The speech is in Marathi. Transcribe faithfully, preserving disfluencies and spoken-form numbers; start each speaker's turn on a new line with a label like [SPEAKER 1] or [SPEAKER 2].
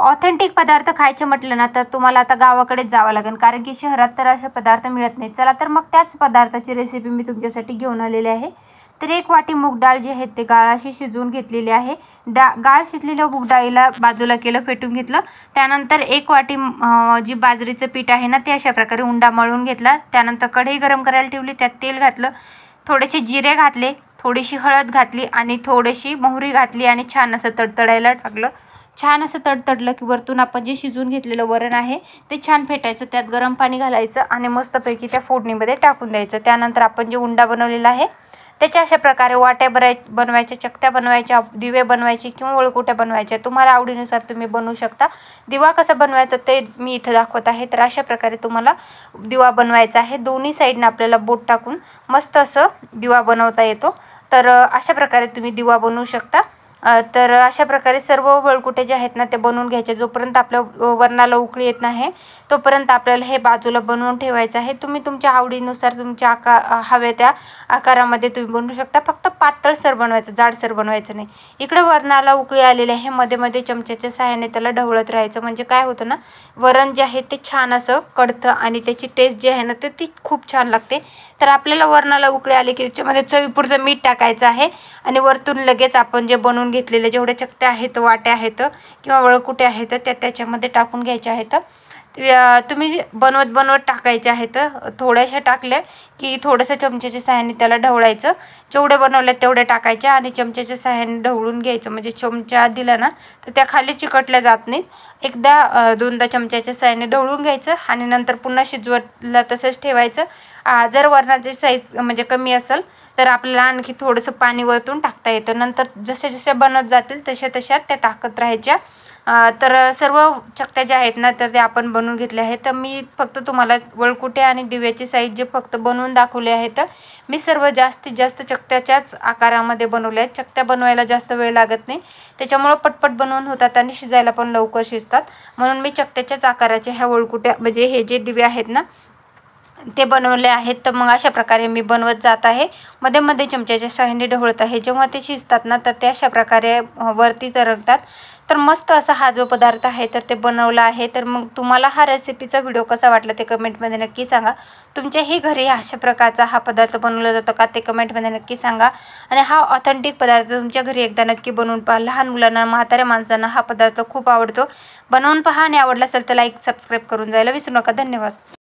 [SPEAKER 1] ऑथेंटिक पदार्थ खायचे म्हटलं ना तर तुम्हाला आता गावाकडेच जावं लागेल, कारण की शहरात तर असे पदार्थ मिळत नाही। चला तर मग त्याच पदार्थाची रेसिपी मी तुमच्यासाठी घेऊन आलेली आहे। तर एक वाटी मूग डाळ जी आहे ते गाळाशी शिजवून घेतलेली आहे। डा गाळ शिजलेल्या मूग डाळीला बाजूला केलं, फेटून घेतलं। त्यानंतर एक वाटी जी बाजरीचं पीठ आहे ना ते अशा प्रकारे उंडा मळून घेतला। त्यानंतर कढई गरम करायला ठेवली, त्यात तेल घातलं, थोडेसे जिरे घातले, थोडीशी हळद घातली आणि थोडीशी मोहरी घातली आणि छान असं तडतडायला टाकलं। छान असं तडतडलं की वरतून आपण जे शिजवून घेतलेलं वरण आहे ते छान फेटायचं, त्यात गरम पाणी घालायचं आणि मस्तपैकी त्या फोडणीमध्ये टाकून द्यायचं। त्यानंतर आपण जे उंडा बनवलेला आहे त्याच्या अशा प्रकारे वाट्या बराय बनवायच्या, चकत्या बनवायच्या, दिवे बनवायचे किंवा वळकुट्या बनवायच्या, तुम्हाला आवडीनुसार तुम्ही बनवू शकता। दिवा कसा बनवायचा ते मी इथं दाखवत आहे। तर अशा प्रकारे तुम्हाला दिवा बनवायचा आहे। दोन्ही साईडने आपल्याला बोट टाकून मस्त असं दिवा बनवता येतो। तर अशा प्रकारे तुम्ही दिवा बनवू शकता। तर अशा प्रकारे सर्व वळकुटे जे आहेत ना ते बनवून घ्यायचे। जोपर्यंत आपल्या वरणाला उकळी येत नाही तोपर्यंत आपल्याला हे बाजूला बनवून ठेवायचं आहे। तुम्ही तुमच्या आवडीनुसार तुमच्या आकार हवे त्या आकारामध्ये तुम्ही बनवू शकता, फक्त पातळसर बनवायचं, जाडसर बनवायचं नाही। इकडे वरणाला उकळी आलेली आहे, मध्ये मध्ये चमच्याच्या सहाय्याने त्याला ढवळत राहायचं, म्हणजे काय होतं ना वरण जे आहे ते छान असं कढतं आणि त्याची टेस्ट जी आहे ना ते ती खूप छान लागते। तर आपल्याला वरणाला उकळी आली की त्याच्यामध्ये चवीपुरतं मीठ टाकायचं आहे आणि वरतून लगेच आपण जे बनवून घेतलेले जेवढे चकत्या आहेत, वाट्या आहेत किंवा वळकुटे आहेत त्या त्याच्यामध्ये टाकून घ्यायचे आहेत। तुम्ही बनवत बनवत टाकायचे आहेत, थोड्याशा टाकल्या की थोडंसं चमच्याच्या सहाय्याने त्याला ढवळायचं। जेवढे बनवले तेवढे टाकायचे आणि चमच्याच्या सहाय्याने ढवळून घ्यायचं, म्हणजे चमचा दिला ना तर त्या खाली चिकटल्या जात नाहीत। एकदा दोनदा चमच्याच्या सहाय्याने ढवळून घ्यायचं आणि नंतर पुन्हा शिजवतला तसंच ठेवायचं। जर वरणाची साईज म्हणजे कमी असेल तर आपल्याला आणखी थोडंसं पाणी वरतून टाकता येतं। नंतर जसे जसे बनत जातील तशा तशा त्या टाकत राहायच्या। तर सर्व चकत्या ज्या आहेत ना तर ते आपण बनवून घेतले आहेत। तर मी फक्त तुम्हाला वळकुटे आणि दिव्याची साईज जे फक्त बनवून दाखवले आहेत। मी सर्व जास्तीत जास्त चकत्याच्याच आकारामध्ये बनवले आहेत। चकत्या बनवायला जास्त वेळ लागत नाही, त्याच्यामुळं पटपट बनवून होतात आणि शिजायला पण लवकर शिजतात, म्हणून मी चकत्याच्याच आकाराचे ह्या वळकुट्या म्हणजे हे जे दिवे आहेत ना ते बनवले आहेत। तर मग अशा प्रकारे मी बनवत जात आहे, मध्ये मध्ये चमच्याच्या सहाय्याने ढवळत आहे। जेव्हा ते शिजतात ना तर ते अशा प्रकारे वरती तरंगतात। तर मस्त असा हा जो पदार्थ आहे तर ते बनवला आहे। तर मग तुम्हाला हा रेसिपीचा व्हिडिओ कसा वाटला ते कमेंटमध्ये नक्की सांगा। तुमच्याही घरी अशा प्रकारचा हा पदार्थ बनवला जातो का ते कमेंटमध्ये नक्की सांगा। आणि हा ऑथेंटिक पदार्थ तुमच्या घरी एकदा नक्की बनवून पहा। लहान मुलांना, म्हाताऱ्या माणसांना हा पदार्थ खूप आवडतो। बनवून पहा आणि आवडला असेल तर लाईक सबस्क्राईब करून जायला विसरू नका। धन्यवाद।